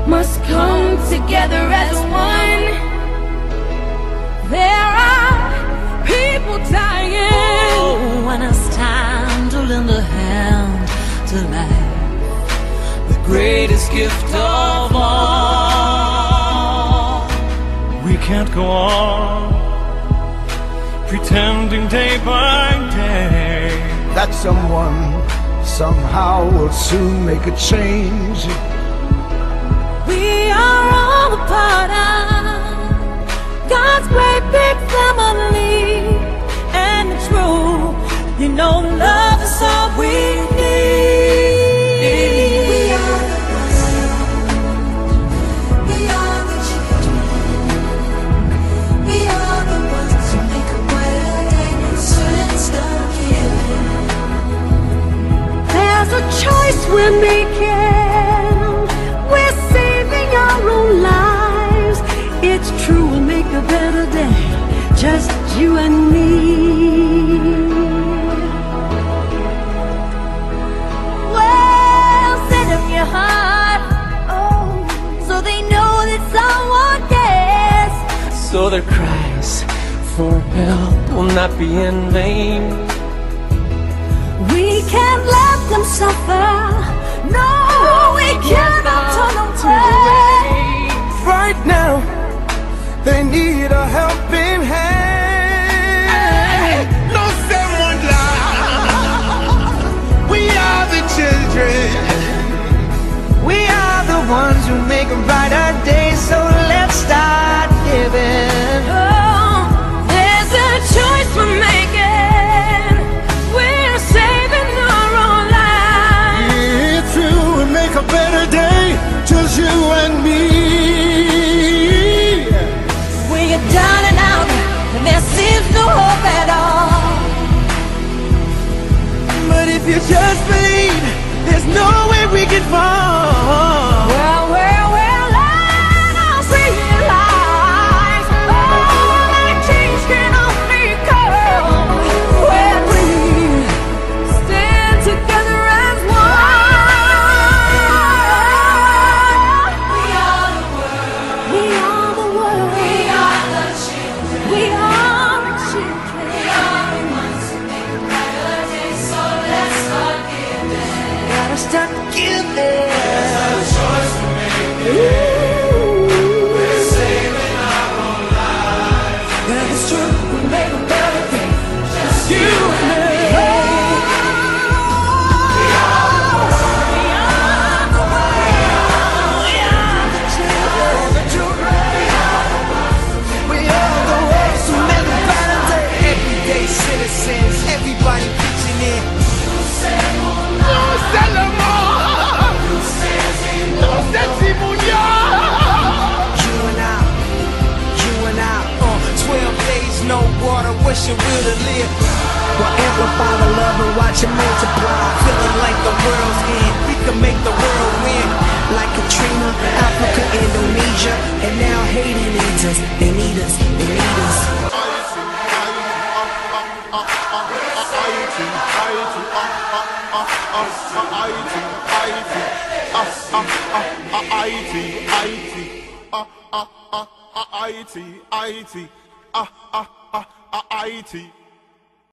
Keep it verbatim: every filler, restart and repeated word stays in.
must come together as one. There are people dying. Oh, when it's time to lend a hand to life, the greatest gift of all. We can't go on pretending day by day that someone somehow will soon make a change. We are all a part of God's great big family, and it's true, you know, love is all we need. We are the ones, we are the children, we are the ones who make a brighter day, so let's start giving. There's a choice we're making, we're saving our own lives. It's true, we'll make a better day, just you and me. Well, set up your heart, oh, so they know that someone cares. So their cries for help will not be in vain. We can't let them suffer, no, we cannot turn away. Right now, they need a helping hand. No someone lie. We are the children. We are the ones who make a brighter day. So let's start giving. Oh, there's a choice we're making. We're saving our own lives. It's true, we make a better day, just you and me. Down and out, and there seems no hope at all. But if you just believe, there's no way we can fall. Well, well, well, let us realize, oh, that change can only come when we stand together as one. We are the world. We are the world. We are the children. We are the children. We are the ones who make a brighter day. So let's start giving. Gotta start giving. There's a choice to make. We're saving our own lives. That is true, we make a better day, Just you and me. We are the world. We are the world. We are the children. The children. We are the ones who make a better day. Everyday citizens, everybody pitching in. Nous c'est le monde. Nous c'est Timonia. You and I, you and I, uh, twelve days, no water, what's your will to live? Well, amplify the love and watch it multiply. Feeling like the world's end, we can make the world win. Like Katrina, Africa, Indonesia, and now Haiti needs us. They need us, they need us. I T, I T, I T, I T, I T,